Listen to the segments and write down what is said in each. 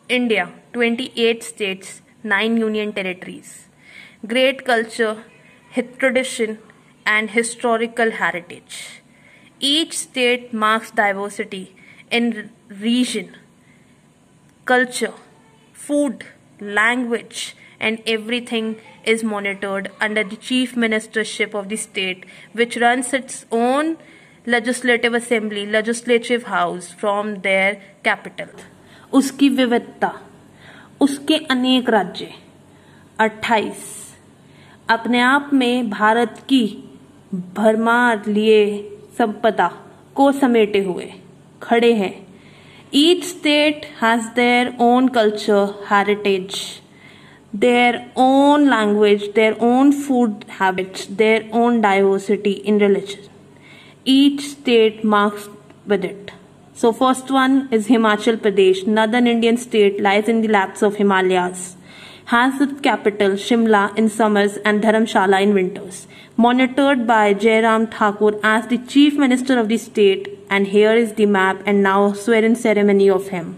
India, 28 states, 9 union territories. Great culture, tradition, and historical heritage. Each state marks diversity in region, culture, food, language, and everything is monitored under the chief ministership of the state, which runs its own legislative assembly, legislative house from their capital. उसकी विविधता, उसके अनेक राज्य 28 अपने आप में भारत की भरमार लिए संपदा को समेटे हुए खड़े हैं. Each state has their own culture, heritage, their own language, their own food habits, their own diversity in religion. Each state marks with it. So first one is Himachal Pradesh, northern Indian state, lies in the laps of Himalayas. Has its capital Shimla in summers and Dharamshala in winters. Monitored by Jairam Thakur as the chief minister of the state, and here is the map and now swearing ceremony of him.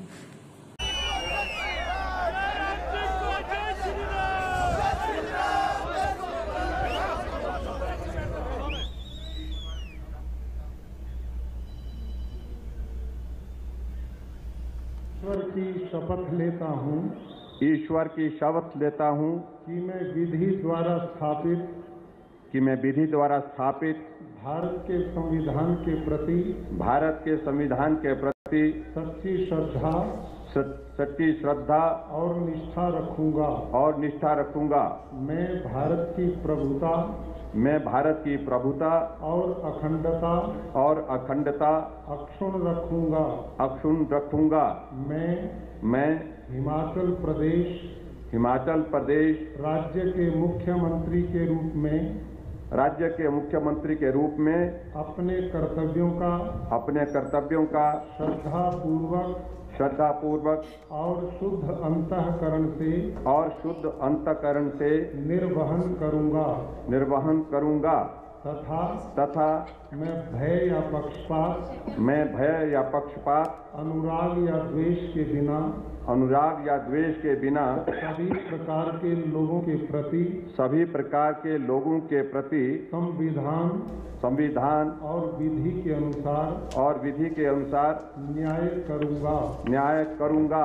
ईश्वर की शपथ लेता हूँ, ईश्वर की शपथ लेता हूँ कि मैं विधि द्वारा स्थापित भारत के संविधान के प्रति सच्ची श्रद्धा और निष्ठा रखूंगा। मैं भारत की प्रभुता और अखंडता अक्षुण्ण रखूंगा। मैं हिमाचल प्रदेश राज्य के मुख्यमंत्री के रूप में अपने कर्तव्यों का श्रद्धापूर्वक और शुद्ध अंतःकरण से निर्वहन करूंगा तथा मैं भय या पक्षपात अनुराग या द्वेष के बिना सभी प्रकार के लोगों के प्रति संविधान और विधि के अनुसार न्याय करूंगा।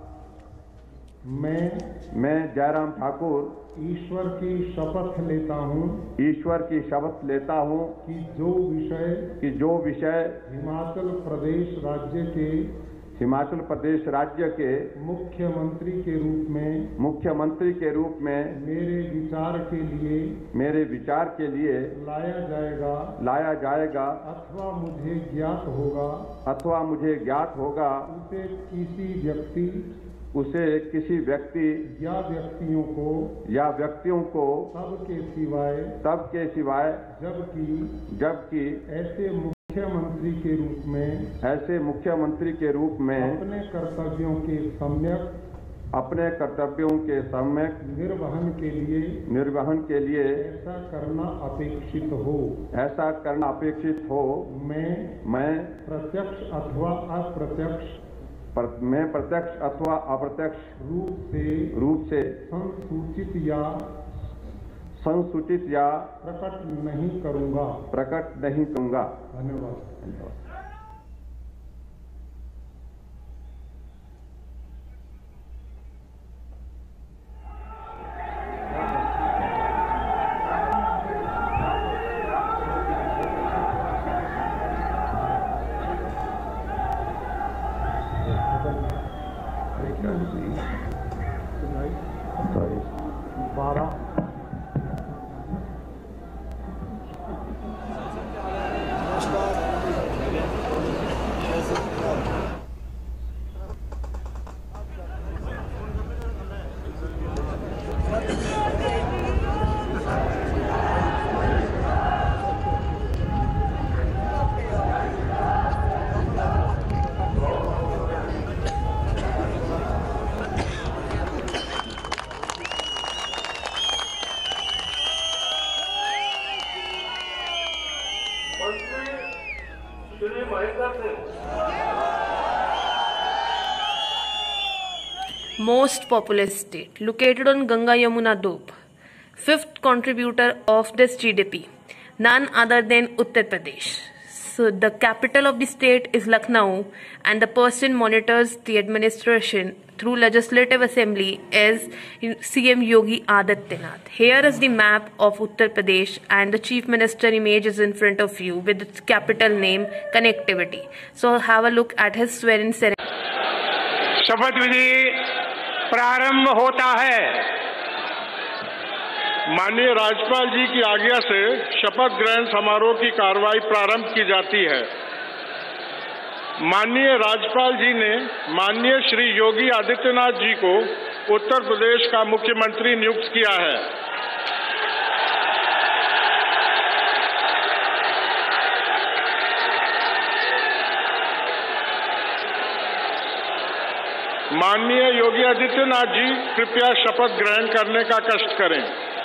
मैं जयराम ठाकुर ईश्वर की शपथ लेता हूँ कि जो विषय हिमाचल प्रदेश राज्य के मुख्यमंत्री के रूप में मेरे विचार के लिए लाया जाएगा अथवा मुझे ज्ञात होगा उसे किसी व्यक्ति या व्यक्तियों को तब के सिवाय जबकि ऐसे मुख्यमंत्री के रूप में अपने कर्तव्यों के सम्यक निर्वहन के लिए ऐसा करना अपेक्षित हो। मैं प्रत्यक्ष अथवा अप्रत्यक्ष रूप से संसूचित या प्रकट नहीं करूंगा। धन्यवाद। most populous state, located on Ganga Yamuna Doab, fifth contributor of this GDP, none other than Uttar Pradesh. So the capital of the state is Lucknow, and the person monitors the administration through Legislative Assembly is CM Yogi Adityanath. Here is the map of Uttar Pradesh, and the Chief Minister image is in front of you with its capital name Connectivity. So have a look at his swearing ceremony. शपथ विधि प्रारंभ होता है। माननीय राज्यपाल जी की आज्ञा से शपथ ग्रहण समारोह की कार्रवाई प्रारंभ की जाती है। माननीय राज्यपाल जी ने माननीय श्री योगी आदित्यनाथ जी को उत्तर प्रदेश का मुख्यमंत्री नियुक्त किया है। माननीय योगी आदित्यनाथ जी कृपया शपथ ग्रहण करने का कष्ट करें।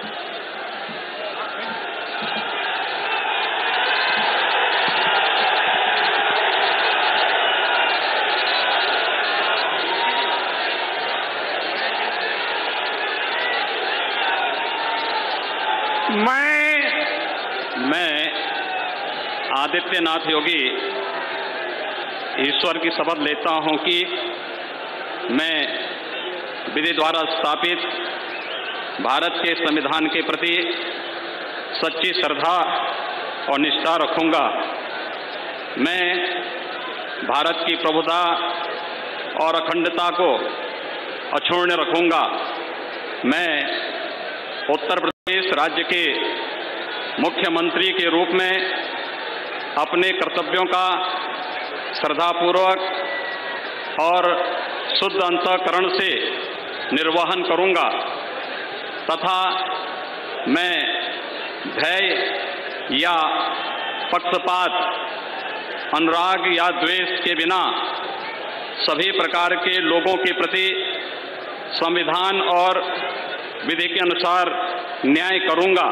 मैं आदित्यनाथ योगी ईश्वर की शपथ लेता हूं कि मैं विधि द्वारा स्थापित भारत के संविधान के प्रति सच्ची श्रद्धा और निष्ठा रखूंगा। मैं भारत की प्रभुता और अखंडता को अक्षुण्ण रखूंगा। मैं उत्तर प्रदेश राज्य के मुख्यमंत्री के रूप में अपने कर्तव्यों का श्रद्धापूर्वक और शुद्ध अंतःकरण से निर्वहन करूंगा तथा मैं भय या पक्षपात, अनुराग या द्वेष के बिना सभी प्रकार के लोगों के प्रति संविधान और विधि के अनुसार न्याय करूंगा।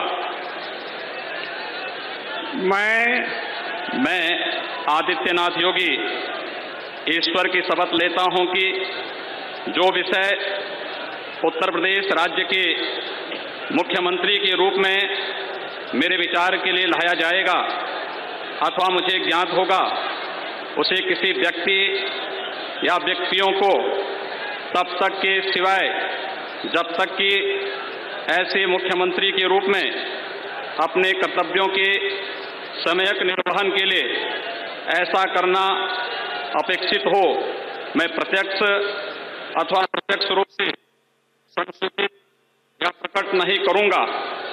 मैं आदित्यनाथ योगी ईश्वर की शपथ लेता हूं कि जो विषय उत्तर प्रदेश राज्य के मुख्यमंत्री के रूप में मेरे विचार के लिए लाया जाएगा अथवा मुझे ज्ञात होगा, उसे किसी व्यक्ति या व्यक्तियों को तब तक के सिवाय जब तक कि ऐसे मुख्यमंत्री के रूप में अपने कर्तव्यों के सम्यक निर्वहन के लिए ऐसा करना अपेक्षित हो, मैं प्रत्यक्ष अथवा अप्रत्यक्ष रूप से संसूचित या प्रकट नहीं करूंगा।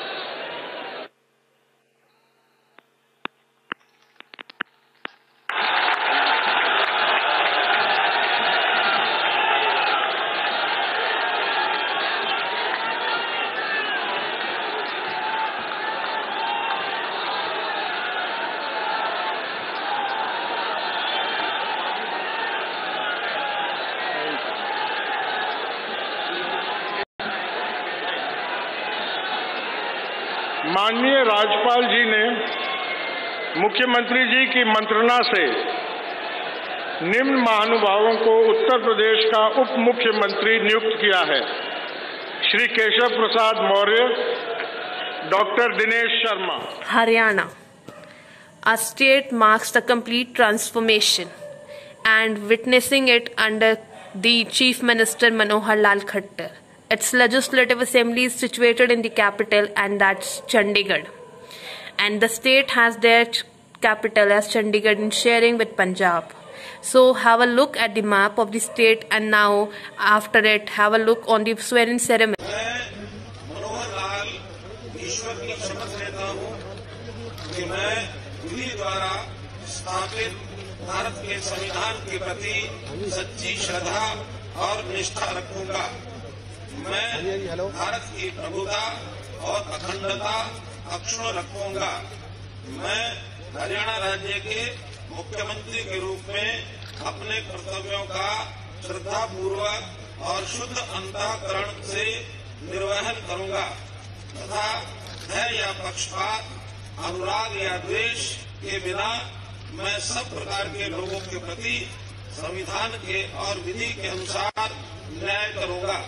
माननीय राज्यपाल जी ने मुख्यमंत्री जी की मंत्रणा से निम्न महानुभावों को उत्तर प्रदेश का उप मुख्यमंत्री नियुक्त किया है। Shri Keshav Prasad Maurya, doctor Dinesh Sharma. Haryana, a state marks the complete transformation and witnessing it under the Chief Minister Manohar Lal Khattar. Its legislative assembly is situated in the capital, and that's Chandigarh. And the state has their capital as Chandigarh in sharing with Punjab. So have a look at the map of the state, and now after it have a look on the swearing ceremony. मैं मनोहर लाल ईश्वर की शपथ लेता हूं कि मैं विधि द्वारा स्थापित भारत के संविधान के प्रति सच्ची श्रद्धा और निष्ठा रखूंगा। मैं भारत की प्रभुता और अखंडता अक्षुण्ण रखूंगा। मैं हरियाणा राज्य के मुख्यमंत्री के रूप में अपने कर्तव्यों का श्रद्धापूर्वक और शुद्ध अंतःकरण से निर्वहन करूंगा तथा भय या पक्षपात, अनुराग या द्वेष के बिना मैं सब प्रकार के लोगों के प्रति संविधान के और विधि के अनुसार न्याय करूंगा।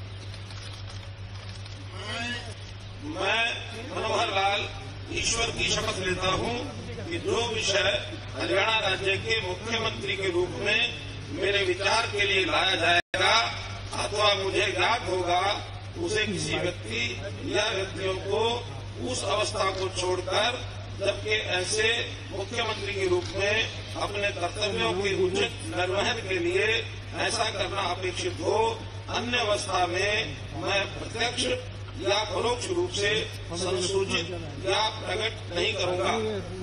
मैं मनोहर लाल ईश्वर की शपथ लेता हूं कि जो विषय हरियाणा राज्य के मुख्यमंत्री के रूप में मेरे विचार के लिए लाया जाएगा अथवा मुझे ज्ञात होगा, उसे किसी व्यक्ति या व्यक्तियों को उस अवस्था को छोड़कर, जबकि ऐसे मुख्यमंत्री के रूप में अपने कर्तव्यों के उचित निर्वहन के लिए ऐसा करना अपेक्षित हो, अन्य अवस्था में मैं प्रत्यक्ष या परोक्ष रूप से संसूचित या प्रकट नहीं करूंगा।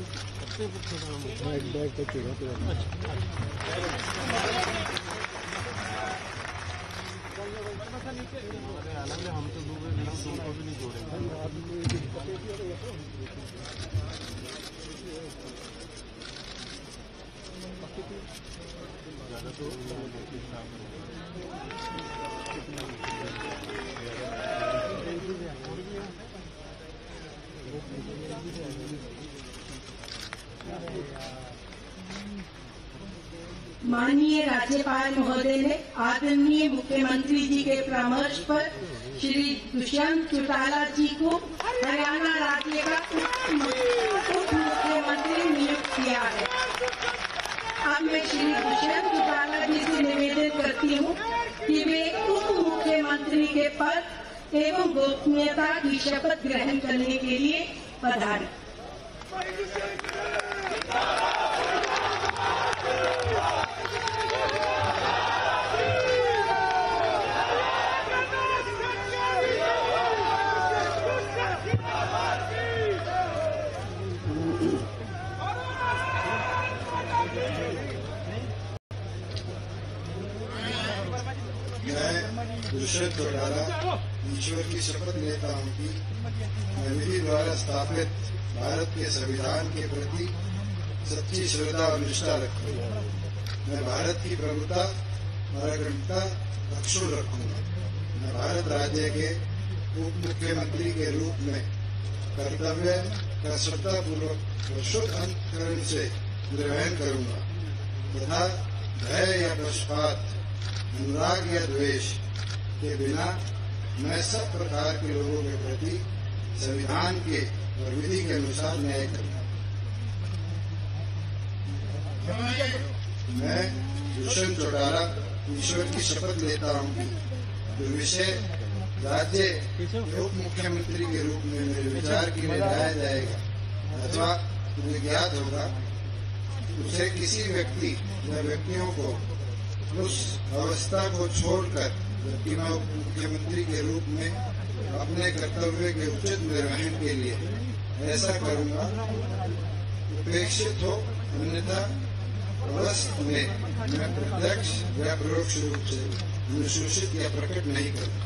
माननीय राज्यपाल महोदय ने आदरणीय मुख्यमंत्री जी के परामर्श पर श्री दुष्यंत चौटाला जी को हरियाणा राज्य का उप मुख्यमंत्री नियुक्त किया है। अब मैं श्री दुष्यंत चौटाला जी से निवेदन करती हूँ कि वे उप मुख्यमंत्री के पद एवं गोपनीयता की शपथ ग्रहण करने के लिए पधारें। दुष्यंत चौटाला ईश्वर की शपथ लेता हूँ कि मैं विधि द्वारा स्थापित भारत के संविधान के प्रति सच्ची श्रद्धा और निष्ठा रखूंगा। मैं भारत की प्रभुता और अखंडता अक्षुण्ण रखूंगा। मैं भारत राज्य के उप मुख्यमंत्री के रूप में कर्तव्य का श्रद्धापूर्वक और शुद्ध अंतःकरण से निर्वहन करूंगा तथा भय या पक्षपात, अनुराग या द्वेष के बिना मैं सब प्रकार के लोगों के प्रति संविधान के और विधि के अनुसार न्याय करूंगा। मैं दुष्यंत चौटाला ईश्वर की शपथ लेता हूँ कि जो विषय राज्य के उप मुख्यमंत्री के रूप में मेरे विचार के लिए लाया जाएगा अथवा मुझे ज्ञात होगा, उसे किसी व्यक्ति या व्यक्तियों को उस अवस्था को छोड़कर, जबकि मैं उप मुख्यमंत्री के रूप में अपने कर्तव्य के उचित निर्वहन के लिए ऐसा करूंगा, उपेक्षित हो, अन्यथा अवस्था में मैं प्रत्यक्ष या परोक्ष रूप से अनुसूचित या प्रकट नहीं करूंगा।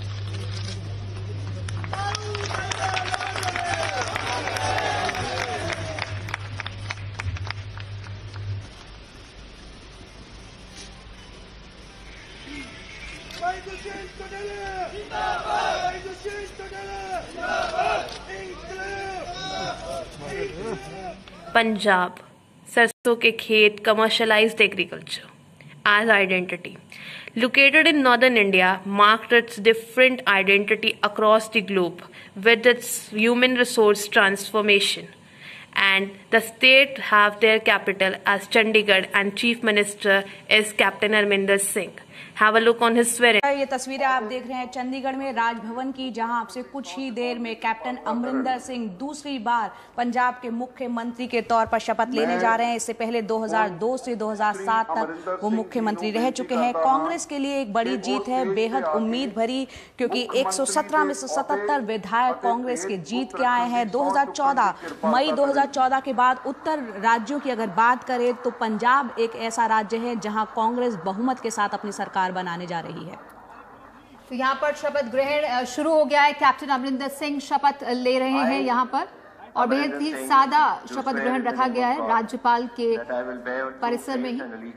पंजाब, सरसों के खेत, commercialized agriculture as identity. Located in northern India, marked its different identity across the globe with its human resource transformation. And the state have their capital as Chandigarh and Chief Minister is Captain Amrinder Singh. Have a look on his swearing. ये तस्वीरें आप देख रहे हैं चंडीगढ़ में राजभवन की, जहां आपसे कुछ ही देर में कैप्टन अमरिंदर सिंह दूसरी बार पंजाब के मुख्यमंत्री के तौर पर शपथ लेने जा रहे हैं। इससे पहले 2002 से 2007 तक वो मुख्यमंत्री रह चुके हैं। कांग्रेस के लिए एक बड़ी जीत है, बेहद उम्मीद भरी, क्योंकि 117 में से 77 विधायक कांग्रेस के जीत के आए हैं। 2014 मई 2014 के बाद उत्तर राज्यों की अगर बात करें तो पंजाब एक ऐसा राज्य है जहां कांग्रेस बहुमत के साथ अपनी सरकार बनाने जा रही है। तो यहाँ पर शपथ ग्रहण शुरू हो गया है। कैप्टन अमरिंदर सिंह शपथ ले रहे हैं यहाँ पर, और बेहद ही सादा शपथ ग्रहण रखा गया है राज्यपाल के परिसर में ही।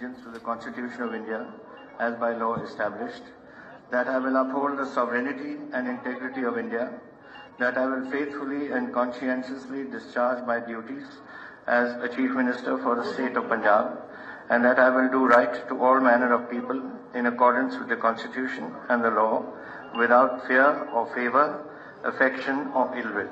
That I will uphold the sovereignty and integrity of India, that I will faithfully and conscientiously discharge my duties as a Chief Minister for the state of Punjab, and that I will do right to all manner of people in accordance with the Constitution and the law, without fear or favor, affection or ill will.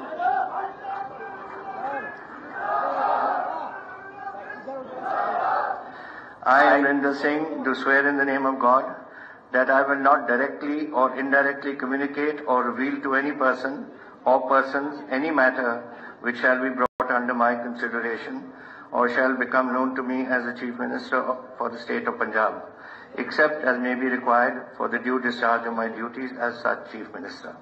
I, Amrinder Singh, do swear in the name of God that I will not directly or indirectly communicate or reveal to any person or persons any matter which shall be brought under my consideration or shall become known to me as the Chief Minister for the state of Punjab, except as may be required for the due discharge of my duties as such Chief Minister.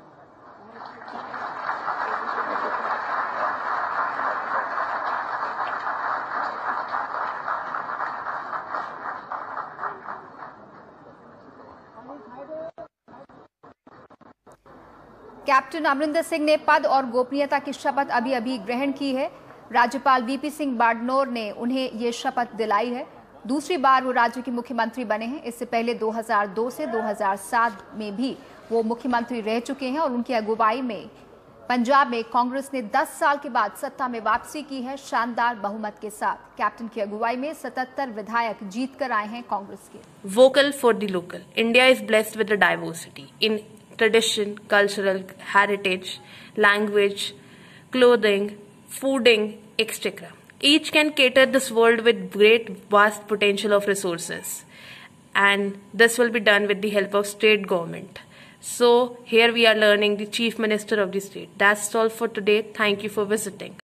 Captain Amarinder Singh ने पद और गोपनीयता की शपथ अभी अभी ग्रहण की है। राज्यपाल वीपी सिंह बादनोर ने उन्हें ये शपथ दिलाई है। दूसरी बार वो राज्य के मुख्यमंत्री बने हैं। इससे पहले 2002 से 2007 में भी वो मुख्यमंत्री रह चुके हैं और उनकी अगुवाई में पंजाब में कांग्रेस ने 10 साल के बाद सत्ता में वापसी की है, शानदार बहुमत के साथ। कैप्टन की अगुवाई में 77 विधायक जीत कर आए हैं कांग्रेस के। Vocal for the local. India is blessed with diversity in tradition, cultural heritage, language, clothing, fooding, etc. Each can cater this world with great vast potential of resources, and this will be done with the help of state government. So here we are learning the Chief Minister of the state. That's all for today. Thank you for visiting.